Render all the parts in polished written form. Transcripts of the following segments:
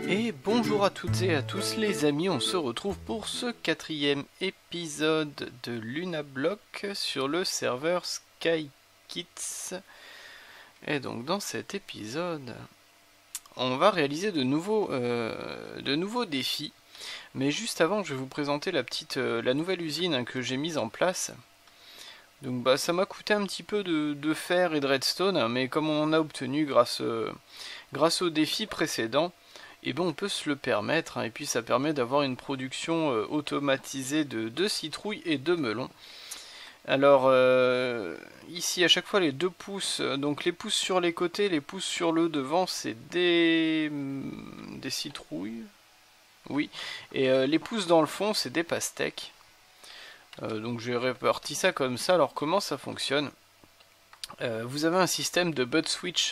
Et bonjour à toutes et à tous les amis, on se retrouve pour ce 4e épisode de Lunablock sur le serveur SkyKits. Et donc dans cet épisode, on va réaliser de nouveaux défis. Mais juste avant, je vais vous présenter la nouvelle usine que j'ai mise en place. Donc ça m'a coûté un petit peu de fer et de redstone, mais comme on en a obtenu grâce au défi précédent, et on peut se le permettre, et puis ça permet d'avoir une production automatisée de citrouilles et de melons. Alors ici à chaque fois les 2 pouces, donc les pouces sur les côtés, les pouces sur le devant, c'est des citrouilles, oui, et les pouces dans le fond c'est des pastèques. Donc j'ai réparti ça comme ça. Alors comment ça fonctionne? Vous avez un système de butt switch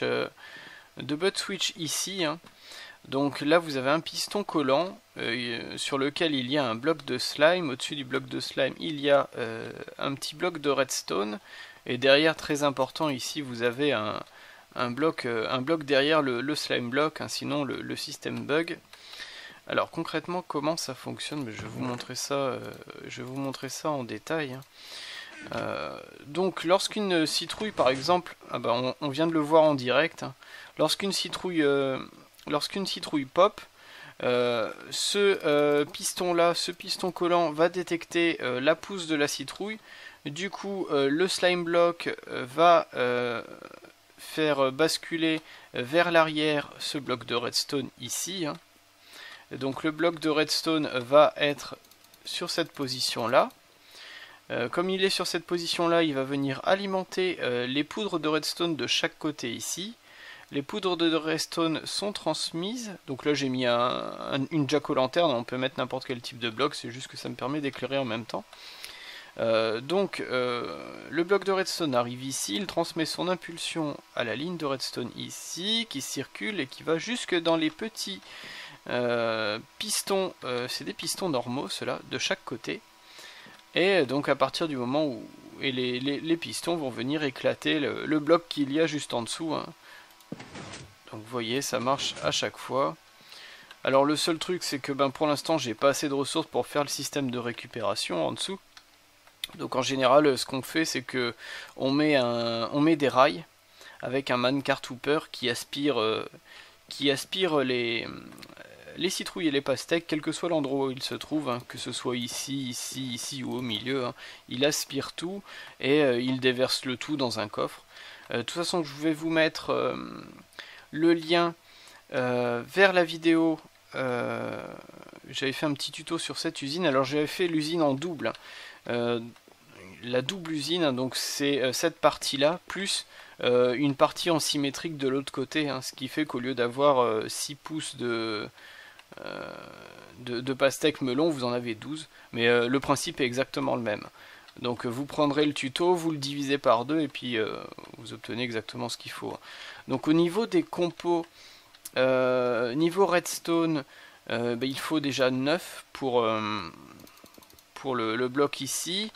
ici, hein. Donc là vous avez un piston collant sur lequel il y a un bloc de slime. Au-dessus du bloc de slime il y a un petit bloc de redstone. Et derrière, très important ici, vous avez un bloc derrière le slime block, hein, sinon le système bug. Alors concrètement comment ça fonctionne? Je vais vous montrer ça en détail, hein. Donc lorsqu'une citrouille par exemple, on vient de le voir en direct, hein. Lorsqu'une citrouille pop, ce piston collant va détecter la pousse de la citrouille. Du coup le slime block va faire basculer vers l'arrière ce bloc de redstone ici, hein. Donc le bloc de redstone va être sur cette position là. Comme il est sur cette position là, il va venir alimenter les poudres de redstone de chaque côté ici. Les poudres de redstone sont transmises. Donc là j'ai mis une jack-o'-lanterne, on peut mettre n'importe quel type de bloc, c'est juste que ça me permet d'éclairer en même temps. Le bloc de redstone arrive ici, il transmet son impulsion à la ligne de redstone ici, qui circule et qui va jusque dans les petits pistons, c'est des pistons normaux ceux-là, de chaque côté. Et donc à partir du moment où les pistons vont venir éclater le bloc qu'il y a juste en dessous, hein. Donc vous voyez, ça marche à chaque fois. Alors le seul truc c'est que pour l'instant j'ai pas assez de ressources pour faire le système de récupération en dessous. Donc en général ce qu'on fait c'est que on met des rails avec un minecart hooper qui aspire les citrouilles et les pastèques, quel que soit l'endroit où ils se trouvent, hein, que ce soit ici ou au milieu, hein, il aspire tout et il déverse le tout dans un coffre. De toute façon, je vais vous mettre le lien vers la vidéo. J'avais fait un petit tuto sur cette usine. Alors j'avais fait l'usine en double. La double usine, hein, donc c'est cette partie-là, plus une partie en symétrique de l'autre côté, hein, ce qui fait qu'au lieu d'avoir 6 pouces de pastèques melon, vous en avez 12, mais le principe est exactement le même. Donc vous prendrez le tuto, vous le divisez par 2 et puis vous obtenez exactement ce qu'il faut. Donc au niveau des compos, niveau redstone, il faut déjà 9 pour le bloc ici,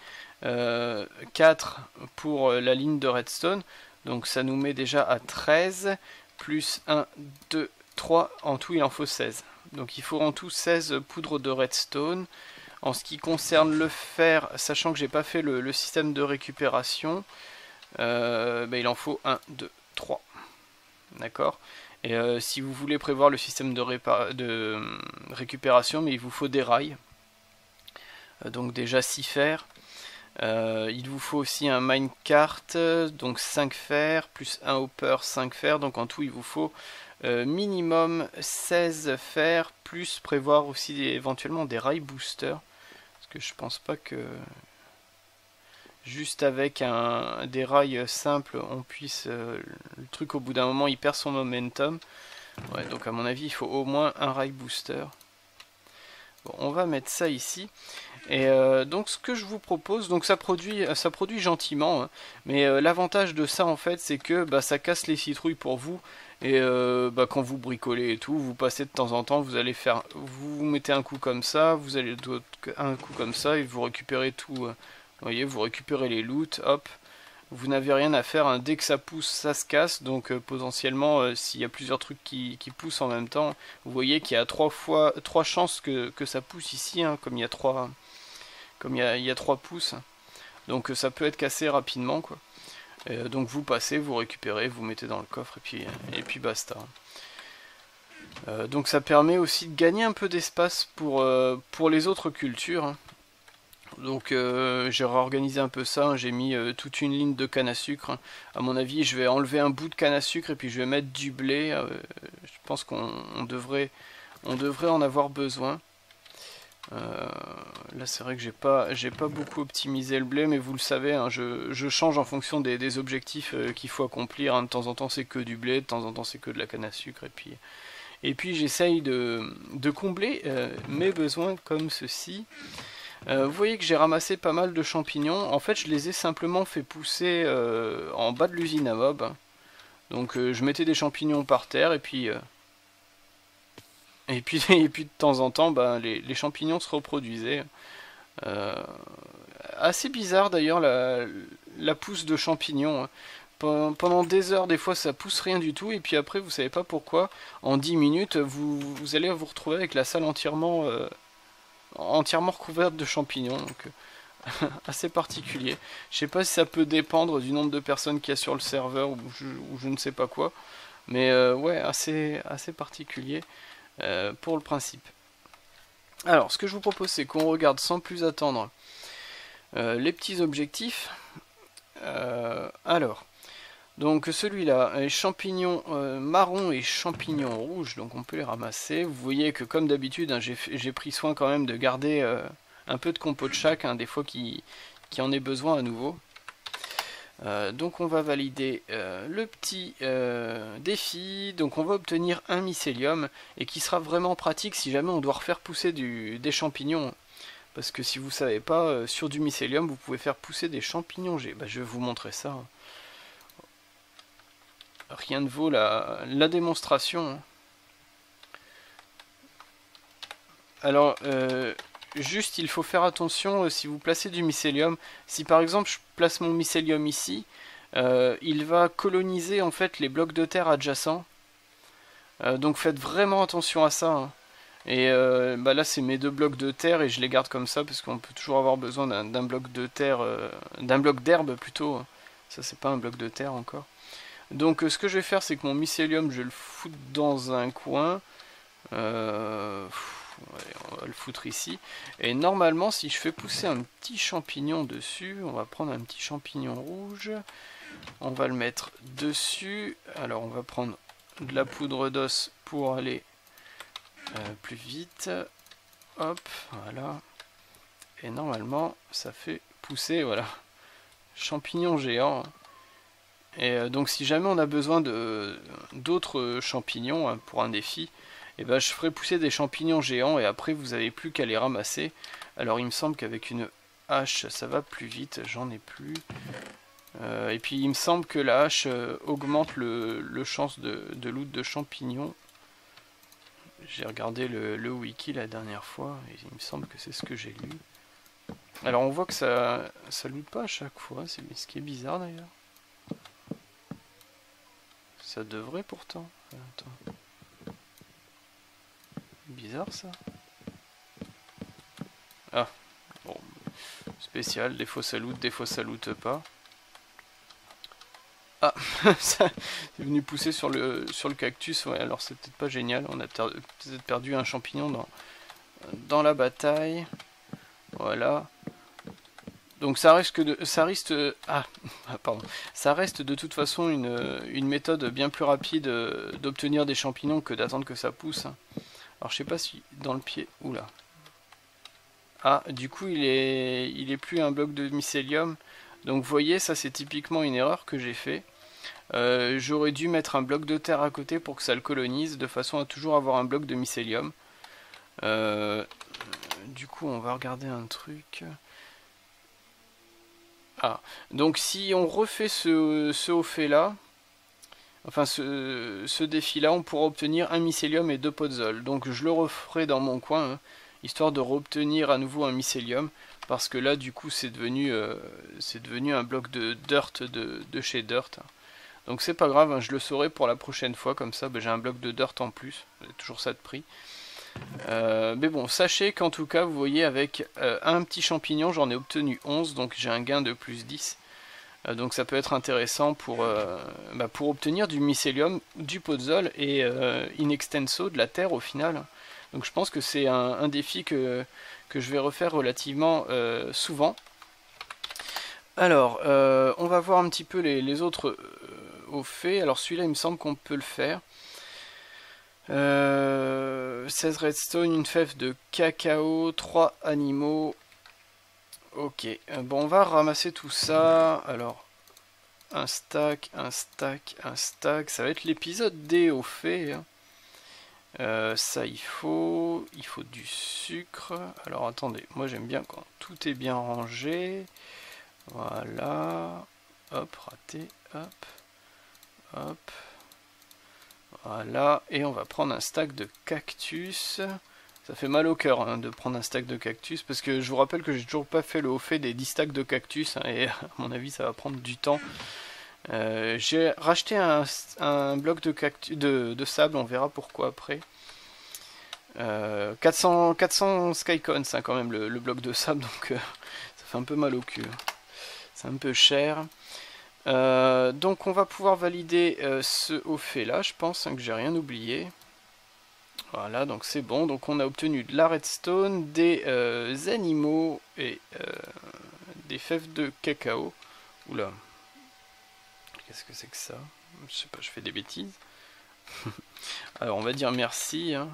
4 pour la ligne de redstone, donc ça nous met déjà à 13, plus 1, 2, 3, en tout il en faut 16. Donc il faut en tout 16 poudres de redstone. En ce qui concerne le fer, sachant que j'ai pas fait le système de récupération, il en faut 1, 2, 3. D'accord. Et si vous voulez prévoir le système de récupération, mais il vous faut des rails. Donc déjà 6 fers. Il vous faut aussi un minecart, donc 5 fers, plus un hopper, 5 fers. Donc en tout il vous faut minimum 16 fers, plus prévoir aussi éventuellement des rails boosters. Parce que je pense pas que juste avec des rails simples on puisse... le truc au bout d'un moment il perd son momentum. Ouais, donc à mon avis il faut au moins un rail booster. Bon, on va mettre ça ici. Et donc ce que je vous propose, donc ça produit gentiment, hein, mais l'avantage de ça en fait c'est que ça casse les citrouilles pour vous. Et quand vous bricolez et tout, vous passez de temps en temps, vous mettez un coup comme ça, vous allez un coup comme ça et vous récupérez tout. Vous voyez, vous récupérez les loots, hop. vous n'avez rien à faire, hein. Dès que ça pousse, ça se casse, donc potentiellement, s'il y a plusieurs trucs qui poussent en même temps, vous voyez qu'il y a trois chances que ça pousse ici, hein, comme il y a il y a 3 pouces. Donc ça peut être cassé rapidement, quoi. Donc vous passez, vous récupérez, vous mettez dans le coffre et puis basta. Donc ça permet aussi de gagner un peu d'espace pour les autres cultures, hein. Donc j'ai réorganisé un peu ça, hein. J'ai mis toute une ligne de canne à sucre, hein. À mon avis, je vais enlever un bout de canne à sucre et puis je vais mettre du blé. Je pense qu'on devrait en avoir besoin. Là c'est vrai que j'ai pas beaucoup optimisé le blé, mais vous le savez, hein, je change en fonction des objectifs qu'il faut accomplir, hein. De temps en temps c'est que du blé, de temps en temps c'est que de la canne à sucre, et puis j'essaye de combler mes besoins comme ceci. Vous voyez que j'ai ramassé pas mal de champignons. En fait je les ai simplement fait pousser en bas de l'usine à mob. Donc je mettais des champignons par terre et puis de temps en temps, ben, les champignons se reproduisaient. Assez bizarre d'ailleurs la pousse de champignons, hein. Pendant des heures, des fois ça pousse rien du tout, et puis après vous savez pas pourquoi, en 10 minutes vous allez vous retrouver avec la salle entièrement recouverte de champignons. Donc assez particulier. Je sais pas si ça peut dépendre du nombre de personnes qu'il y a sur le serveur ou je ne sais pas quoi, mais ouais, assez particulier. Pour le principe. Alors, ce que je vous propose, c'est qu'on regarde sans plus attendre les petits objectifs. Alors, donc celui-là, champignons marron et champignons rouges, donc on peut les ramasser. Vous voyez que comme d'habitude, hein, j'ai pris soin quand même de garder un peu de compo de chaque, hein, des fois qui en ait besoin à nouveau. Donc on va valider le petit défi. Donc on va obtenir un mycélium, et qui sera vraiment pratique si jamais on doit refaire pousser des champignons. Parce que si vous savez pas, sur du mycélium vous pouvez faire pousser des champignons. Je vais vous montrer ça. Rien ne vaut la démonstration. Alors juste il faut faire attention si vous placez du mycélium. Si par exemple je place mon mycélium ici, il va coloniser en fait les blocs de terre adjacents. Donc faites vraiment attention à ça, hein. Et bah là c'est mes 2 blocs de terre et je les garde comme ça parce qu'on peut toujours avoir besoin d'un bloc de terre, d'un bloc d'herbe plutôt. Ça c'est pas un bloc de terre encore. Donc ce que je vais faire, c'est que mon mycélium je vais le foutre dans un coin. Allez, on va le foutre ici. Et normalement, si je fais pousser un petit champignon dessus, on va prendre un petit champignon rouge. On va le mettre dessus. Alors, on va prendre de la poudre d'os pour aller plus vite. Hop, voilà. Et normalement, ça fait pousser, voilà, champignon géant. Et donc, si jamais on a besoin d'autres champignons, hein, pour un défi, et ben je ferai pousser des champignons géants et après vous n'avez plus qu'à les ramasser. Alors il me semble qu'avec une hache ça va plus vite, j'en ai plus. Et puis il me semble que la hache augmente le chance de loot de champignons. J'ai regardé le wiki la dernière fois et il me semble que c'est ce que j'ai lu. Alors on voit que ça loot pas à chaque fois, c'est ce qui est bizarre d'ailleurs. Ça devrait pourtant. Attends. Bizarre ça. Ah, bon, spécial, des fois ça loot, des fois ça loot pas. Ah, ça est venu pousser sur le cactus, ouais, alors c'est peut-être pas génial, on a peut-être perdu un champignon dans la bataille. Voilà. Donc ça reste ça reste de toute façon une méthode bien plus rapide d'obtenir des champignons que d'attendre que ça pousse. Alors je sais pas si dans le pied... Oula. Ah, du coup il est plus un bloc de mycélium. Donc vous voyez, ça c'est typiquement une erreur que j'ai fait. J'aurais dû mettre un bloc de terre à côté pour que ça le colonise, de façon à toujours avoir un bloc de mycélium. Du coup on va regarder un truc. Ah, donc si on refait ce haut fait là, enfin ce défi là, on pourra obtenir un mycélium et 2 podzol. Donc je le referai dans mon coin, hein. histoire de reobtenir à nouveau un mycélium, parce que là du coup c'est devenu un bloc de dirt de chez Dirt. Donc c'est pas grave, hein, je le saurai pour la prochaine fois, comme ça j'ai un bloc de dirt en plus, toujours ça de prix. Mais bon, sachez qu'en tout cas, vous voyez, avec un petit champignon, j'en ai obtenu 11, donc j'ai un gain de plus 10. Donc ça peut être intéressant pour obtenir du mycélium, du podzol et in extenso de la terre au final. Donc je pense que c'est un défi que je vais refaire relativement souvent. Alors, on va voir un petit peu les autres au fait. Alors celui-là, il me semble qu'on peut le faire. 16 redstone, une fève de cacao, 3 animaux. Ok, bon, on va ramasser tout ça. Alors, un stack, un stack, un stack. Ça va être l'épisode D au fait. Hein. Ça, il faut du sucre. Alors, attendez, moi j'aime bien quand tout est bien rangé. Voilà. Hop, raté. Hop. Hop. Voilà. Et on va prendre un stack de cactus. Ça fait mal au cœur hein, de prendre un stack de cactus. Parce que je vous rappelle que j'ai toujours pas fait le haut fait des 10 stacks de cactus. Hein, et à mon avis, ça va prendre du temps. J'ai racheté un bloc de sable. On verra pourquoi après. 400 skycons hein, quand même le bloc de sable. Donc ça fait un peu mal au cul. C'est un peu cher. Donc on va pouvoir valider ce haut fait là, je pense hein, que j'ai rien oublié. Voilà, donc c'est bon. Donc on a obtenu de la redstone, des animaux et des fèves de cacao. Oula, qu'est-ce que c'est que ça? Je sais pas, je fais des bêtises. Alors on va dire merci. Hein.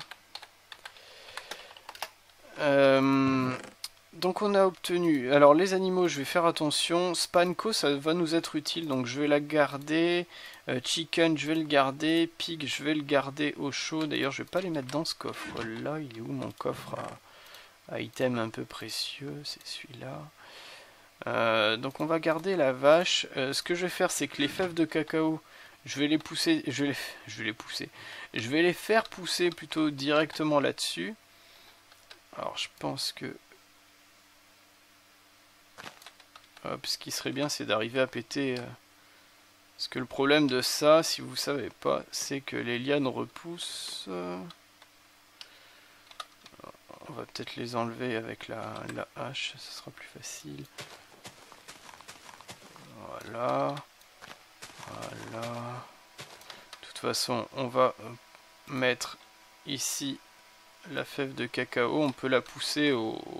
Donc on a obtenu, alors les animaux je vais faire attention, Spanko ça va nous être utile donc je vais la garder, Chicken je vais le garder, Pig je vais le garder au chaud, d'ailleurs je vais pas les mettre dans ce coffre là, il est où mon coffre à items un peu précieux, c'est celui-là. Donc on va garder la vache, ce que je vais faire c'est que les fèves de cacao, je vais les pousser, je vais les faire pousser plutôt directement là-dessus. Alors je pense que ce qui serait bien c'est d'arriver à péter parce que le problème de ça si vous savez pas c'est que les lianes repoussent. On va peut-être les enlever avec la hache, ça sera plus facile. Voilà, voilà, de toute façon on va mettre ici la fève de cacao, on peut la pousser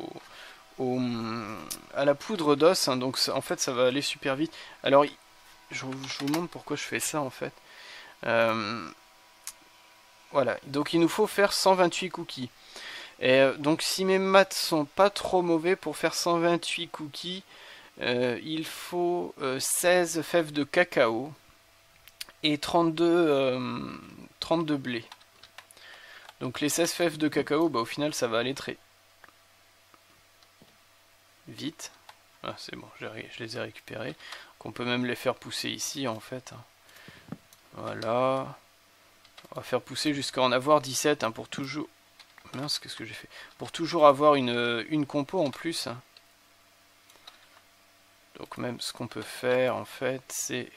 à la poudre d'os, hein, donc en fait ça va aller super vite. Alors je vous montre pourquoi je fais ça en fait. Voilà, donc il nous faut faire 128 cookies. Et donc si mes maths sont pas trop mauvais, pour faire 128 cookies, il faut 16 fèves de cacao et 32 blés. Donc les 16 fèves de cacao, au final ça va aller très vite. Ah c'est bon, je les ai récupérés. On peut même les faire pousser ici en fait. Voilà. On va faire pousser jusqu'à en avoir 17 hein, pour toujours... Mince, qu'est-ce que j'ai fait? Pour toujours avoir une compo en plus. Donc même ce qu'on peut faire en fait c'est...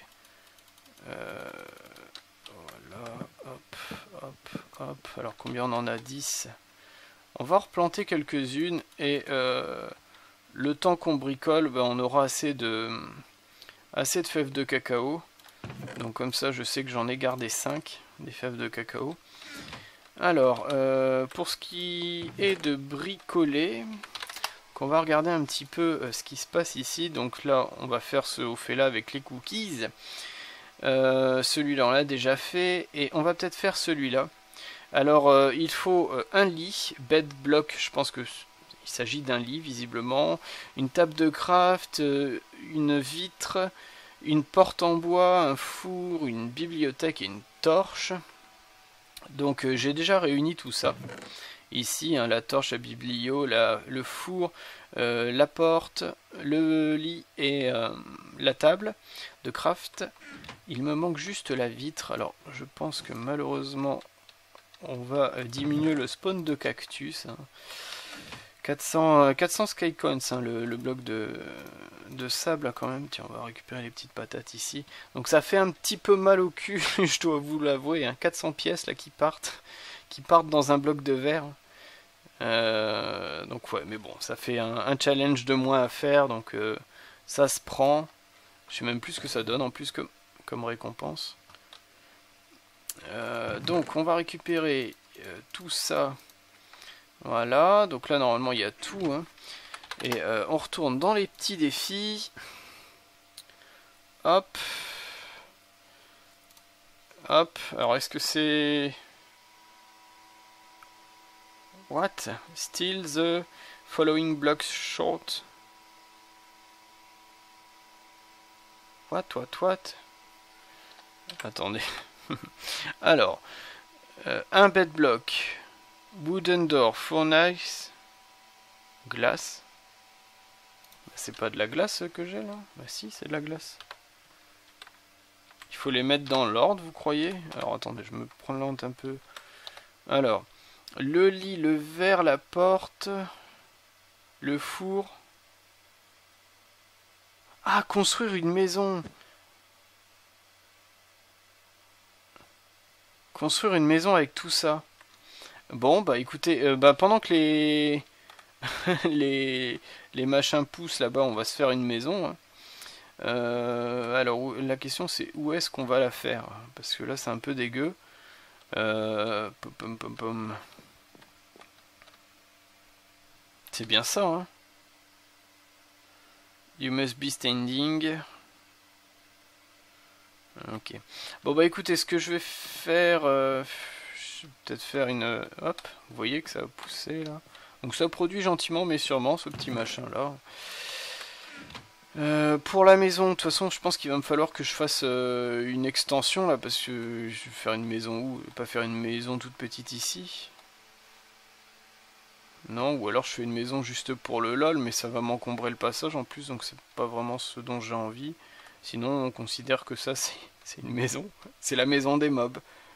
voilà, hop, hop, hop. Alors combien on en a? 10. On va replanter quelques-unes et le temps qu'on bricole, on aura assez de fèves de cacao. Donc comme ça je sais que j'en ai gardé 5 des fèves de cacao. Alors pour ce qui est de bricoler, on va regarder un petit peu ce qui se passe ici. Donc là on va faire ce haut fait là avec les cookies. Celui-là on l'a déjà fait et on va peut-être faire celui-là. Alors il faut un lit, bed block, je pense que il s'agit d'un lit visiblement, une table de craft, une vitre, une porte en bois, un four, une bibliothèque et une torche. Donc j'ai déjà réuni tout ça. Ici hein, la torche, la biblio, le four, la porte, le lit et la table de craft. Il me manque juste la vitre. Alors je pense que malheureusement on va diminuer le spawn de cactus. Hein. 400 Skycoins, hein, le bloc de sable là, quand même. Tiens, on va récupérer les petites patates ici. Donc ça fait un petit peu mal au cul, je dois vous l'avouer. Hein, 400 pièces là qui partent dans un bloc de verre. Donc ouais, mais bon, ça fait un challenge de moins à faire, donc ça se prend. Je sais même plus ce que ça donne en plus comme récompense. Donc on va récupérer tout ça. Voilà, donc là normalement il y a tout. Hein. Et on retourne dans les petits défis. Hop. Hop. Alors est-ce que c'est... What? Still the following blocks short. What? Attendez. Alors, un bed block, wooden door, furnace, glace. C'est pas de la glace que j'ai là? Bah si, c'est de la glace. Il faut les mettre dans l'ordre, vous croyez? Alors attendez, je me prends lente un peu. Alors, le lit, le verre, la porte, le four. Ah, construire une maison. Construire une maison avec tout ça. Bon, bah écoutez, pendant que les... les machins poussent là-bas, on va se faire une maison. Hein. Alors, la question c'est où est-ce qu'on va la faire? Parce que là, c'est un peu dégueu. C'est bien ça, hein. You must be standing. Ok. Bon bah écoutez, ce que je vais faire, je vais peut-être faire une... Hop, vous voyez que ça a poussé là. Donc ça produit gentiment mais sûrement ce petit machin là. Pour la maison, de toute façon je pense qu'il va me falloir que je fasse une extension là, parce que je vais faire une maison où? Pas faire une maison toute petite ici. Non, ou alors je fais une maison juste pour le lol, mais ça va m'encombrer le passage en plus, donc c'est pas vraiment ce dont j'ai envie. Sinon on considère que ça c'est une maison, c'est la maison des mobs.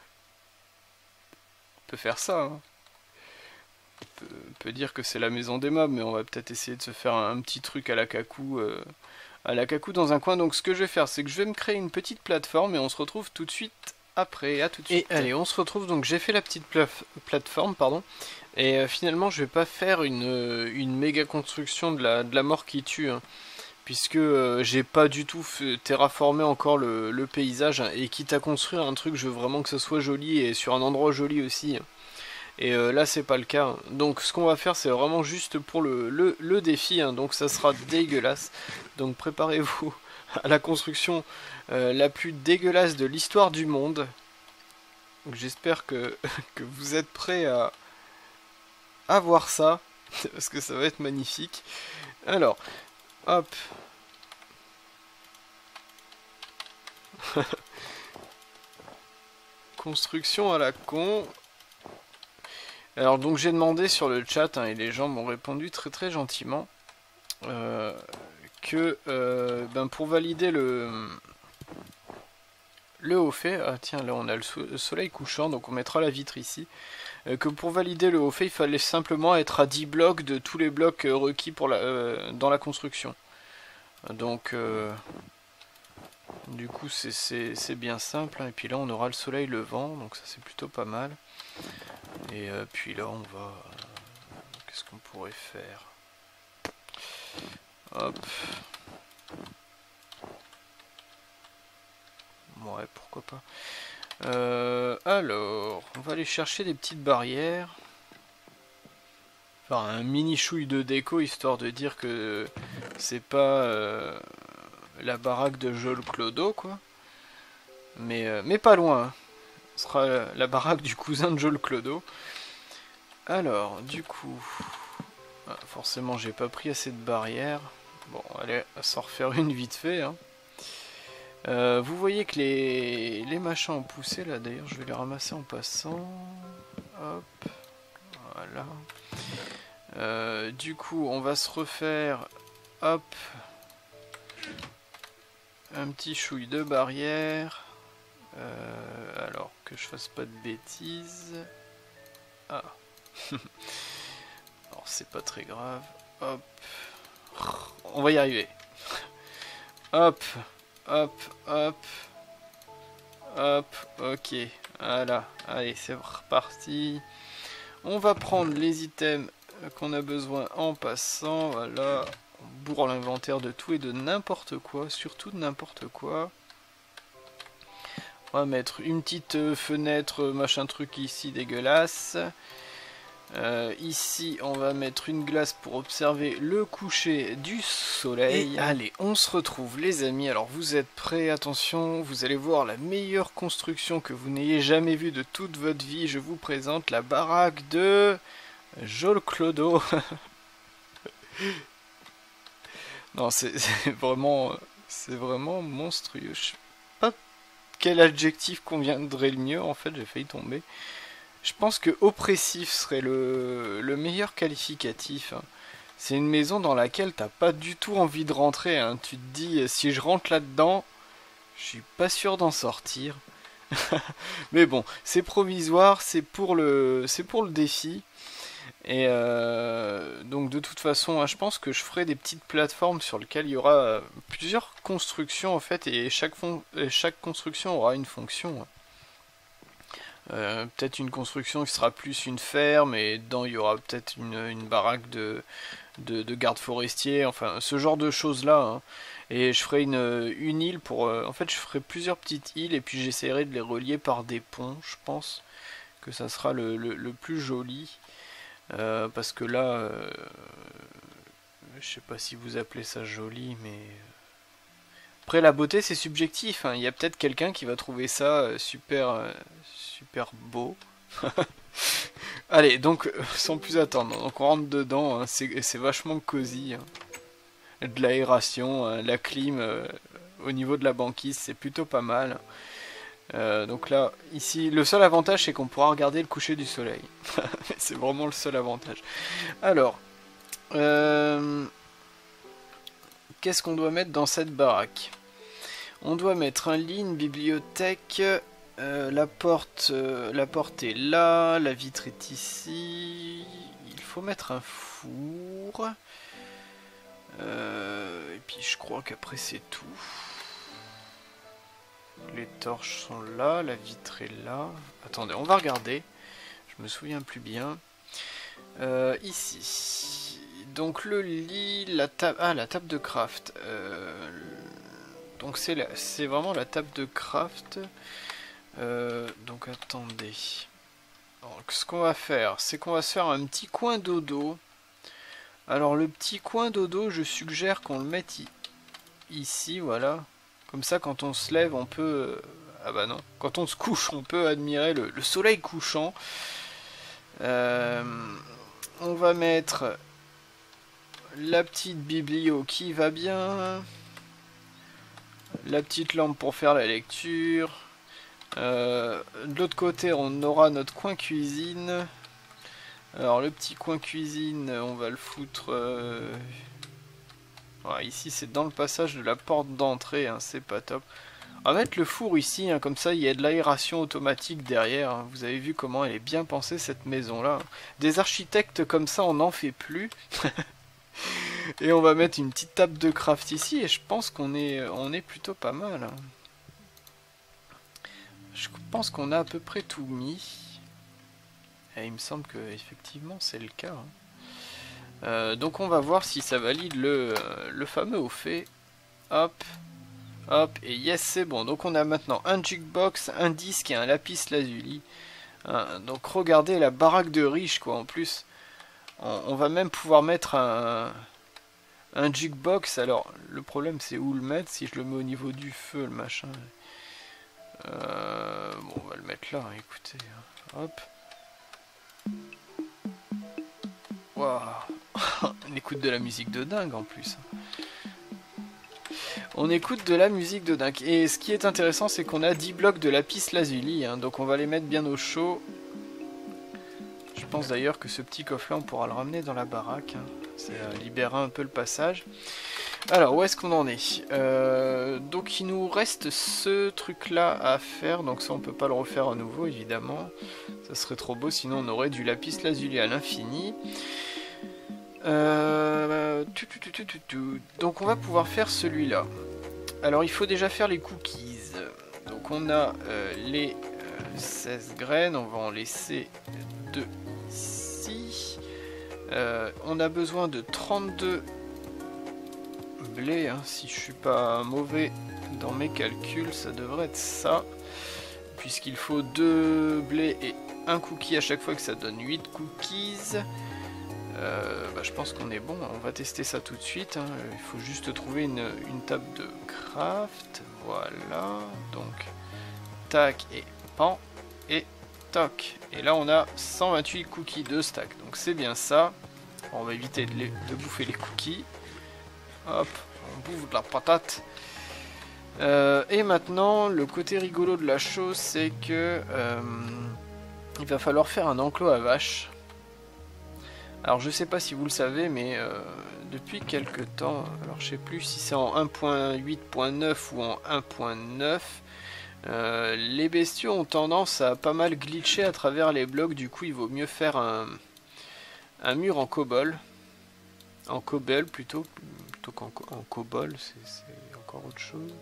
On peut faire ça, hein. On peut dire que c'est la maison des mobs, mais on va peut-être essayer de se faire un petit truc à la Kaku dans un coin. Donc ce que je vais faire, c'est que je vais me créer une petite plateforme et on se retrouve tout de suite après. À tout de suite. Et allez, on se retrouve. Donc j'ai fait la petite plateforme, pardon. Et finalement, je vais pas faire une méga construction de la mort qui tue, hein, puisque j'ai pas du tout terraformé encore le paysage, hein, et quitte à construire un truc, je veux vraiment que ce soit joli et sur un endroit joli aussi. Et là c'est pas le cas. Donc ce qu'on va faire, c'est vraiment juste pour le défi, hein. Donc ça sera dégueulasse. Donc préparez-vous à la construction la plus dégueulasse de l'histoire du monde. J'espère que vous êtes prêts à voir ça, parce que ça va être magnifique. Alors, hop. Construction à la con. Alors donc j'ai demandé sur le chat, hein, et les gens m'ont répondu très très gentiment que pour valider le haut fait, ah tiens là on a le soleil couchant, donc on mettra la vitre ici, que pour valider le haut fait il fallait simplement être à 10 blocs de tous les blocs requis pour dans la construction. Donc du coup c'est bien simple, hein. Et puis là on aura le soleil levant, donc ça c'est plutôt pas mal. Et puis là on va... qu'est-ce qu'on pourrait faire? Hop. Ouais, pourquoi pas. Alors, on va aller chercher des petites barrières. Enfin, un mini chouille de déco, histoire de dire que c'est pas la baraque de Joel Clodo, quoi. Mais pas loin. Ce sera la baraque du cousin de Joel Clodo. Alors, du coup... forcément, j'ai pas pris assez de barrières. Bon, allez, on va s'en refaire une vite fait, hein. Vous voyez que les machins ont poussé, là. D'ailleurs, je vais les ramasser en passant. Hop. Voilà. Du coup, on va se refaire... Hop. Un petit chouille de barrière. Alors, que je fasse pas de bêtises. Ah. Alors c'est pas très grave. Hop. On va y arriver. Hop. Hop. Hop. Hop. Ok. Voilà. Allez, c'est reparti. On va prendre les items qu'on a besoin en passant. Voilà. On bourre l'inventaire de tout et de n'importe quoi. Surtout de n'importe quoi. On va mettre une petite fenêtre, machin truc ici dégueulasse. Ici, on va mettre une glace pour observer le coucher du soleil. Et allez, on se retrouve les amis. Alors vous êtes prêts? Attention, vous allez voir la meilleure construction que vous n'ayez jamais vue de toute votre vie. Je vous présente la baraque de Jol Clodo. Non, c'est vraiment monstrueux. Je sais pas quel adjectif conviendrait le mieux. En fait, j'ai failli tomber. Je pense que oppressif serait le meilleur qualificatif. C'est une maison dans laquelle t'as pas du tout envie de rentrer. Hein. Tu te dis, si je rentre là-dedans, je suis pas sûr d'en sortir. Mais bon, c'est provisoire, c'est pour le défi. Et donc de toute façon, hein, je pense que je ferai des petites plateformes sur lesquelles il y aura plusieurs constructions en fait, et chaque construction aura une fonction. Peut-être une construction qui sera plus une ferme, et dedans il y aura peut-être une baraque de garde forestier, enfin ce genre de choses là. Hein. Et je ferai une île pour... en fait je ferai plusieurs petites îles, et puis j'essaierai de les relier par des ponts, je pense que ça sera le plus joli. Parce que là, je sais pas si vous appelez ça joli, mais... Après la beauté c'est subjectif, hein. Il y a peut-être quelqu'un qui va trouver ça super beau. Allez, donc sans plus attendre, donc on rentre dedans, hein. C'est vachement cosy, hein. De l'aération, hein. La clim au niveau de la banquise c'est plutôt pas mal. Donc là, ici, le seul avantage c'est qu'on pourra regarder le coucher du soleil. C'est vraiment le seul avantage. Alors, qu'est-ce qu'on doit mettre dans cette baraque? On doit mettre un lit, une bibliothèque, la porte est là, la vitre est ici. Il faut mettre un four. Et puis je crois qu'après c'est tout. Les torches sont là, la vitre est là. Attendez, on va regarder. Je me souviens plus bien. Ici. Donc le lit, la table. Ah, la table de craft. Donc c'est vraiment la table de craft. Donc attendez. Donc, ce qu'on va faire, c'est qu'on va se faire un petit coin dodo. Alors le petit coin dodo, je suggère qu'on le mette ici, voilà. Comme ça, quand on se lève, on peut... Ah bah non. Quand on se couche, on peut admirer le soleil couchant. On va mettre la petite biblio qui va bien. La petite lampe pour faire la lecture. De l'autre côté, on aura notre coin cuisine. Alors, le petit coin cuisine, on va le foutre... Voilà, ici c'est dans le passage de la porte d'entrée, hein, c'est pas top. On va mettre le four ici, hein, comme ça il y a de l'aération automatique derrière. Hein. Vous avez vu comment elle est bien pensée cette maison là. Des architectes comme ça on n'en fait plus. Et on va mettre une petite table de craft ici, et je pense qu'on est plutôt pas mal. Hein. Je pense qu'on a à peu près tout mis. Et il me semble que effectivement c'est le cas. Hein. Donc on va voir si ça valide le fameux au fait. Hop, hop, et yes c'est bon. Donc on a maintenant un jukebox, un disque et un lapis lazuli. Donc regardez la baraque de riche quoi. En plus, on va même pouvoir mettre un jukebox. Alors le problème c'est où le mettre. Si je le mets au niveau du feu le machin. Bon on va le mettre là, écoutez. Hop. Waouh. On écoute de la musique de dingue en plus. On écoute de la musique de dingue. Et ce qui est intéressant, c'est qu'on a 10 blocs de lapis lazuli. Hein, donc on va les mettre bien au chaud. Je pense d'ailleurs que ce petit coffre-là, on pourra le ramener dans la baraque. Hein. Ça libérera un peu le passage. Alors, où est-ce qu'on en est? Donc il nous reste ce truc-là à faire. Donc ça, on peut pas le refaire à nouveau, évidemment. Ça serait trop beau, sinon on aurait du lapis lazuli à l'infini. Donc on va pouvoir faire celui-là. Alors il faut déjà faire les cookies. Donc on a les 16 graines, on va en laisser 2 ici. On a besoin de 32 blés, hein, si je suis pas mauvais dans mes calculs, ça devrait être ça. Puisqu'il faut 2 blés et 1 cookie à chaque fois, que ça donne 8 cookies. Je pense qu'on est bon, on va tester ça tout de suite, hein. Il faut juste trouver une table de craft, voilà, donc tac et pan et toc, et là on a 128 cookies de stack, donc c'est bien ça. On va éviter de bouffer les cookies, hop, on bouffe de la patate. Et maintenant le côté rigolo de la chose, c'est que il va falloir faire un enclos à vaches. Alors je sais pas si vous le savez, mais depuis quelques temps, alors je sais plus si c'est en 1.8.9 ou en 1.9, les bestiaux ont tendance à pas mal glitcher à travers les blocs. Du coup il vaut mieux faire un mur en cobble, plutôt qu'en cobble, c'est encore autre chose.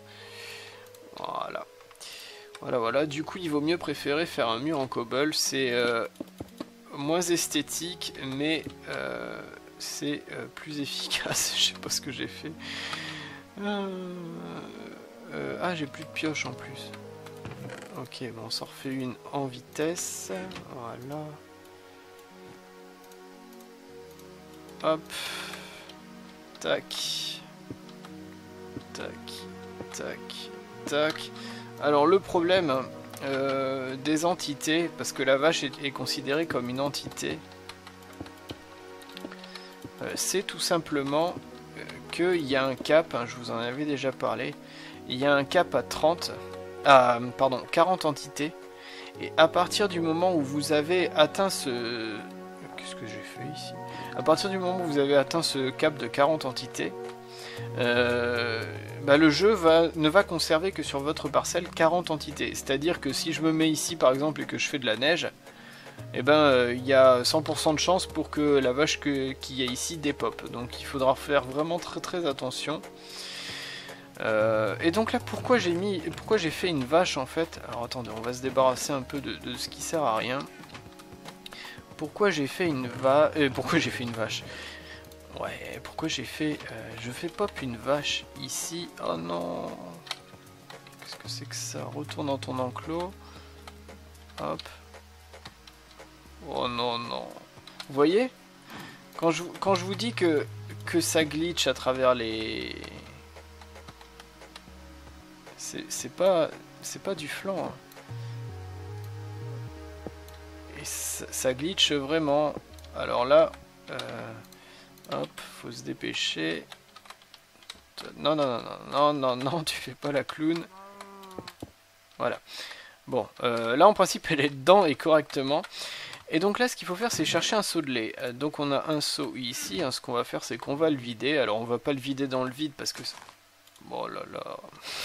Voilà, du coup il vaut mieux préférer faire un mur en cobble, c'est moins esthétique, mais c'est plus efficace. Je sais pas ce que j'ai fait. Ah, j'ai plus de pioche en plus. Ok, bon, on s'en refait une en vitesse. Voilà. Hop. Tac. Tac. Alors le problème des entités, parce que la vache est considérée comme une entité, c'est tout simplement qu'il y a un cap, hein, je vous en avais déjà parlé, il y a un cap à 40 entités, et à partir du moment où vous avez atteint ce... Qu'est-ce que j'ai fait ici? À partir du moment où vous avez atteint ce cap de 40 entités, le jeu ne va conserver que sur votre parcelle 40 entités. C'est-à-dire que si je me mets ici par exemple et que je fais de la neige, il y a 100% de chance pour que la vache qu'il y a ici dépop. Donc il faudra faire vraiment très attention. Et donc là pourquoi j'ai fait une vache en fait. Alors attendez, on va se débarrasser un peu de ce qui sert à rien. Pourquoi j'ai fait une vache Ouais, pourquoi j'ai fait... je fais pop une vache ici. Oh non. Qu'est-ce que c'est que ça? Retourne dans ton enclos. Hop. Oh non. Vous voyez? Quand je vous dis que ça glitch à travers les... C'est pas du flan. Hein. Et ça glitch vraiment. Alors là... hop, faut se dépêcher. Non, tu fais pas la clown. Voilà. Bon, là en principe elle est dedans et correctement. Et donc là ce qu'il faut faire c'est chercher un seau de lait. Donc on a un seau ici, hein, ce qu'on va faire c'est qu'on va le vider. Alors on va pas le vider dans le vide parce que... Oh là là.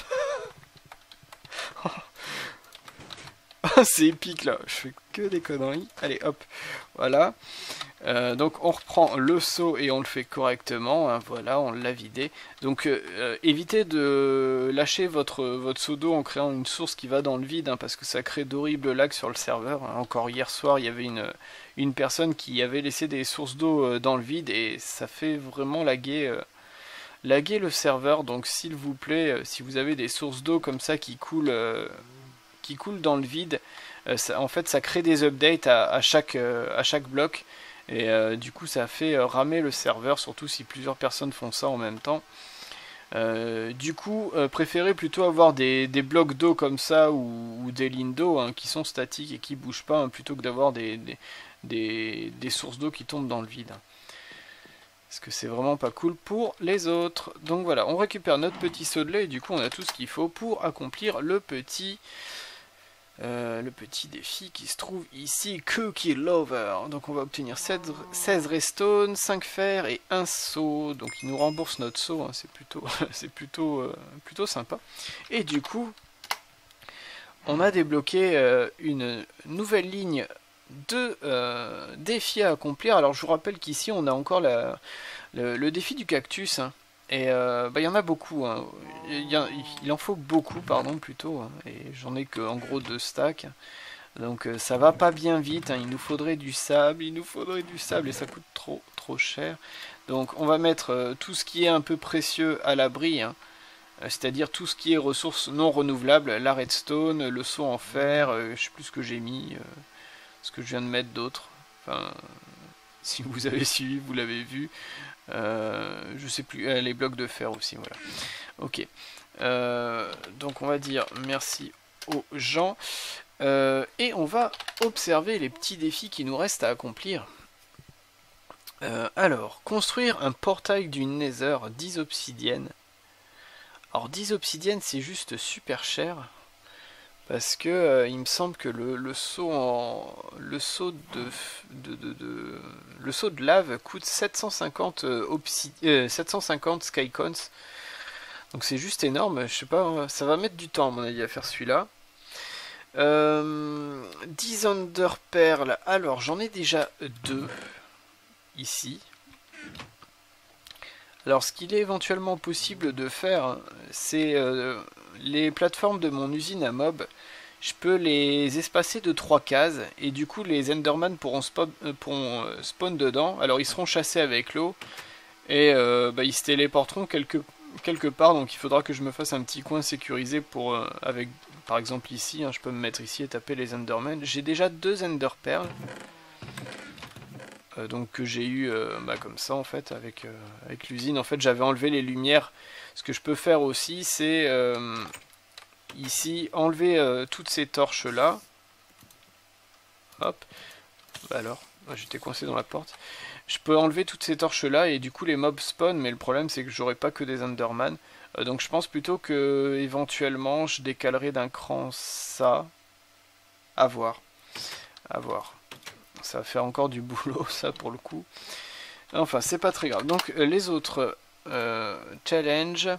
C'est épique là, je fais que des conneries. Allez hop, voilà. Donc on reprend le seau et on le fait correctement, hein, voilà, on l'a vidé. Donc évitez de lâcher votre seau d'eau en créant une source qui va dans le vide, hein, parce que ça crée d'horribles lags sur le serveur. Hein. Encore hier soir, il y avait une personne qui avait laissé des sources d'eau dans le vide et ça fait vraiment laguer le serveur. Donc s'il vous plaît, si vous avez des sources d'eau comme ça qui coulent dans le vide, en fait ça crée des updates à chaque bloc. Et du coup ça fait ramer le serveur, surtout si plusieurs personnes font ça en même temps. Du coup préférez plutôt avoir des blocs d'eau comme ça ou des lignes d'eau, hein, qui sont statiques et qui bougent pas, hein, plutôt que d'avoir des sources d'eau qui tombent dans le vide. Parce que c'est vraiment pas cool pour les autres. Donc voilà, on récupère notre petit seau de lait et du coup on a tout ce qu'il faut pour accomplir le petit défi qui se trouve ici, Cookie Lover. Donc on va obtenir 16 redstone, 5 fer et 1 seau. Donc il nous rembourse notre seau, hein. C'est plutôt sympa. Et du coup, on a débloqué une nouvelle ligne deux défis à accomplir. Alors je vous rappelle qu'ici on a encore le défi du cactus, hein. Et il y en a beaucoup, hein. Il en faut beaucoup, pardon, plutôt, hein. Et j'en ai que en gros 2 stacks. Donc ça va pas bien vite, hein. Il nous faudrait du sable, et ça coûte trop cher. Donc on va mettre tout ce qui est un peu précieux à l'abri, hein. C'est-à-dire tout ce qui est ressources non renouvelables, la redstone, le seau en fer, je sais plus ce que j'ai mis, ce que je viens de mettre d'autres. Enfin, si vous avez suivi, vous l'avez vu. Je sais plus, les blocs de fer aussi, voilà. Ok. Donc on va dire merci aux gens. Et on va observer les petits défis qui nous restent à accomplir. Alors, construire un portail du Nether, 10 obsidiennes. Alors 10 obsidiennes c'est juste super cher. Parce que il me semble que le seau de lave coûte 750 750 skycoins. Donc c'est juste énorme. Je sais pas, ça va mettre du temps à mon avis à faire celui-là. 10 Ender Pearl. Alors j'en ai déjà 2 ici. Alors ce qu'il est éventuellement possible de faire, c'est les plateformes de mon usine à mob, je peux les espacer de 3 cases, et du coup les Enderman pourront spawn dedans. Alors ils seront chassés avec l'eau, et ils se téléporteront quelque part, donc il faudra que je me fasse un petit coin sécurisé pour, avec, par exemple ici, hein, je peux me mettre ici et taper les Enderman. J'ai déjà 2 Ender Pearls. Donc que j'ai eu comme ça en fait avec l'usine. En fait j'avais enlevé les lumières. Ce que je peux faire aussi c'est ici enlever toutes ces torches là. Hop. Bah alors, j'étais coincé dans la porte. Je peux enlever toutes ces torches là et du coup les mobs spawn, mais le problème c'est que j'aurai pas que des Enderman. Donc je pense plutôt que éventuellement je décalerai d'un cran ça. À voir. À voir. Ça va faire encore du boulot, ça, pour le coup. Enfin, c'est pas très grave. Donc, les autres challenges.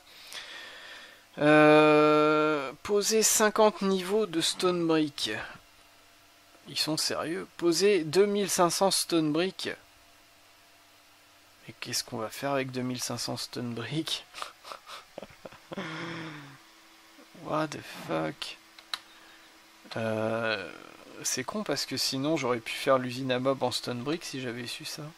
Poser 50 niveaux de stone brick. Ils sont sérieux. Poser 2500 stone brick. Mais qu'est-ce qu'on va faire avec 2500 stone brick? What the fuck? C'est con parce que sinon j'aurais pu faire l'usine à mob en stone brick si j'avais su ça.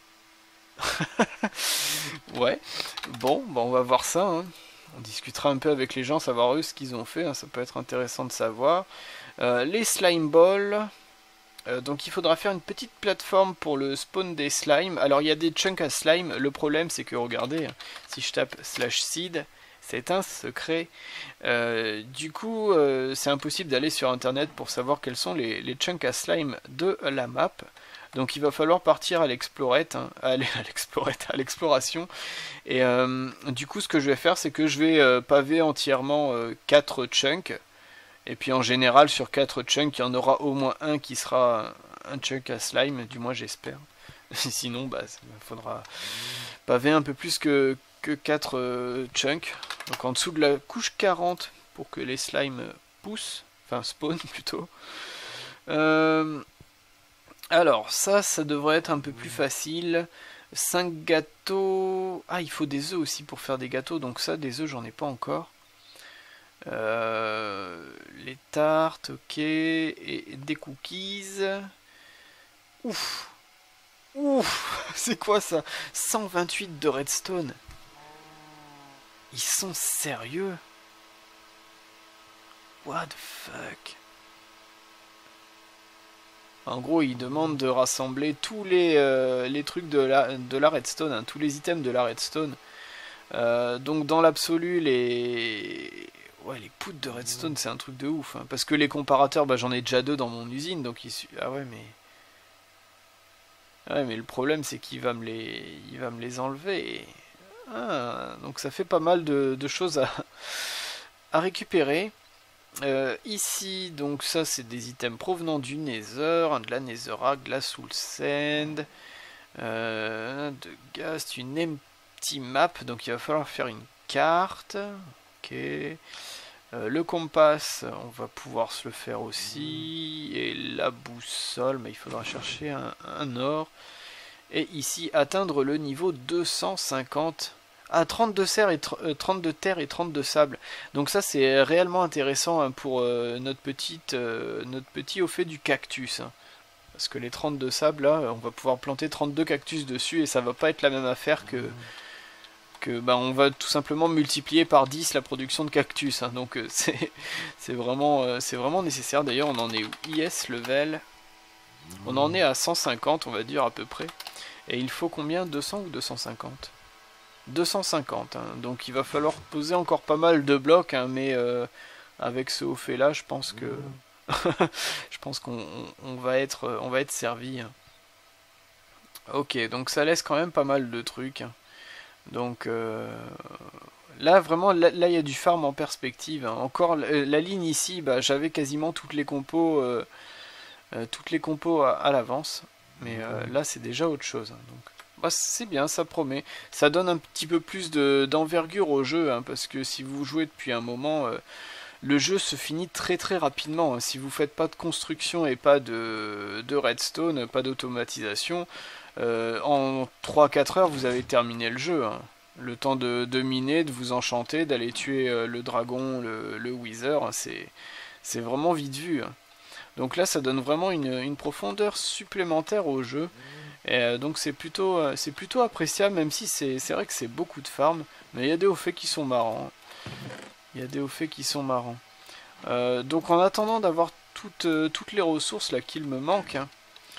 Ouais, bon, on va voir ça, hein. On discutera un peu avec les gens, savoir eux ce qu'ils ont fait, hein. Ça peut être intéressant de savoir. Les slime balls. Donc il faudra faire une petite plateforme pour le spawn des slimes. Alors il y a des chunks à slime, le problème c'est que regardez, si je tape /seed, c'est un secret. Du coup, c'est impossible d'aller sur internet pour savoir quels sont les chunks à slime de la map. Donc il va falloir partir à l'explorette, hein, à l'exploration. Et du coup, ce que je vais faire, c'est que je vais paver entièrement 4 chunks. Et puis en général, sur 4 chunks, il y en aura au moins un qui sera un chunk à slime, du moins j'espère. Sinon, il faudra paver un peu plus que 4 chunks. Donc en dessous de la couche 40 pour que les slimes poussent, enfin spawn plutôt. Alors ça devrait être un peu plus facile. 5 gâteaux. Ah, il faut des œufs aussi pour faire des gâteaux, donc ça, des œufs, j'en ai pas encore. Les tartes, ok. Et des cookies. Ouf. Ouf. C'est quoi ça? 128 de redstone. Ils sont sérieux? What the fuck? En gros, ils demandent de rassembler tous les trucs de la redstone, hein, tous les items de la redstone. Donc dans l'absolu, les poutres de redstone, c'est un truc de ouf. Hein, parce que les comparateurs, j'en ai déjà 2 dans mon usine, donc ah ouais, mais... Ouais, mais le problème, c'est qu'il va me les enlever. Ah, donc ça fait pas mal de choses à récupérer. Ici, donc ça, c'est des items provenant du Nether, de la Netherrack, de la Soul Sand, de gaz, une empty map, donc il va falloir faire une carte. Ok. Le compas, on va pouvoir se le faire aussi. Et la boussole, mais il faudra chercher un or. Et ici, atteindre le niveau 250. Ah, 32 terre et 32 sable. Donc ça, c'est réellement intéressant hein, pour notre petit au fait du cactus. Hein. Parce que les 32 sables, là, on va pouvoir planter 32 cactus dessus et ça va pas être la même affaire que bah, on va tout simplement multiplier par 10 la production de cactus. Hein. Donc c'est vraiment nécessaire. D'ailleurs, on en est où? IS level. On en est à 150, on va dire, à peu près. Et il faut combien? 200 ou 250? 250, hein. Donc il va falloir poser encore pas mal de blocs, hein, mais avec ce haut fait là, je pense que je pense qu'on va être servi. Hein. Ok, donc ça laisse quand même pas mal de trucs. Hein. Donc là vraiment, là il y a du farm en perspective. Hein. Encore la ligne ici, bah, j'avais quasiment toutes les compos à l'avance, mais là c'est déjà autre chose. Hein. Donc bah, c'est bien, ça promet. Ça donne un petit peu plus d'envergure au jeu, hein, parce que si vous jouez depuis un moment, le jeu se finit très très rapidement. Hein. Si vous faites pas de construction et pas de redstone, pas d'automatisation, en 3-4 heures vous avez terminé le jeu. Hein. Le temps de miner, de vous enchanter, d'aller tuer le dragon, le wither, hein, c'est vraiment vite vu. Hein. Donc là ça donne vraiment une profondeur supplémentaire au jeu. Et donc c'est plutôt appréciable, même si c'est vrai que c'est beaucoup de farm, mais il y a des hauts faits qui sont marrants. Il y a des hauts faits qui sont marrants. Donc en attendant d'avoir toutes les ressources là qu'il me manque, hein,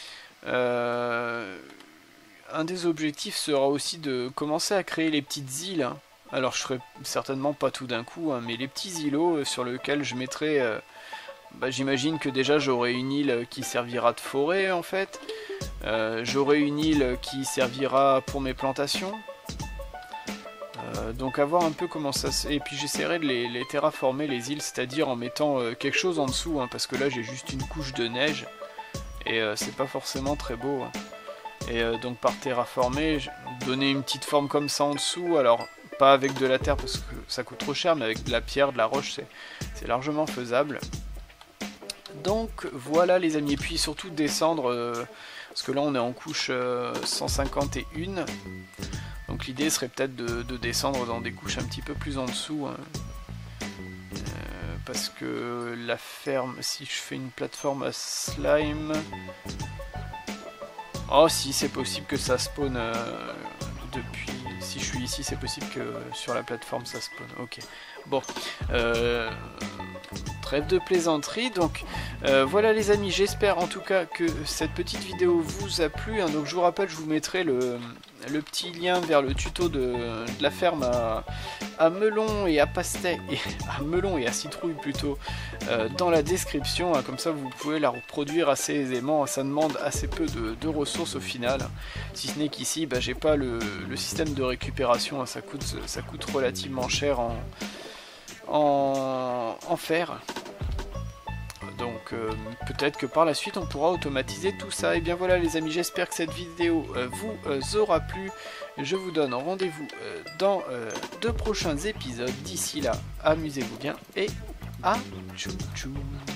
un des objectifs sera aussi de commencer à créer les petites îles. Hein. Alors je ferai certainement pas tout d'un coup, hein, mais les petits îlots sur lesquels je mettrai... bah, j'imagine que déjà j'aurai une île qui servira de forêt en fait. J'aurai une île qui servira pour mes plantations. Donc à voir un peu comment ça se... Et puis j'essaierai de les terraformer les îles, c'est-à-dire en mettant quelque chose en dessous, hein, parce que là j'ai juste une couche de neige et c'est pas forcément très beau. Hein. Et donc par terraformer, donner une petite forme comme ça en dessous, alors pas avec de la terre parce que ça coûte trop cher, mais avec de la pierre, de la roche, c'est largement faisable. Donc voilà les amis, et puis surtout descendre, parce que là on est en couche 151, donc l'idée serait peut-être de descendre dans des couches un petit peu plus en dessous, hein. Parce que la ferme, si je fais une plateforme à slime... Oh si, c'est possible que ça spawn depuis... Si je suis ici, c'est possible que sur la plateforme ça spawn, ok. Bon, trêve de plaisanterie, donc voilà les amis, j'espère en tout cas que cette petite vidéo vous a plu, hein. Donc je vous rappelle, je vous mettrai le petit lien vers le tuto de la ferme à melon et à pastèque, à melon et à citrouille plutôt, dans la description, hein. Comme ça vous pouvez la reproduire assez aisément, ça demande assez peu de ressources au final, si ce n'est qu'ici bah, j'ai pas le système de récupération, hein. Ça coûte relativement cher en fer. Donc peut-être que par la suite on pourra automatiser tout ça. Et bien voilà les amis, j'espère que cette vidéo vous aura plu. Je vous donne rendez-vous dans de prochains épisodes. D'ici là, amusez-vous bien et à tchou tchou.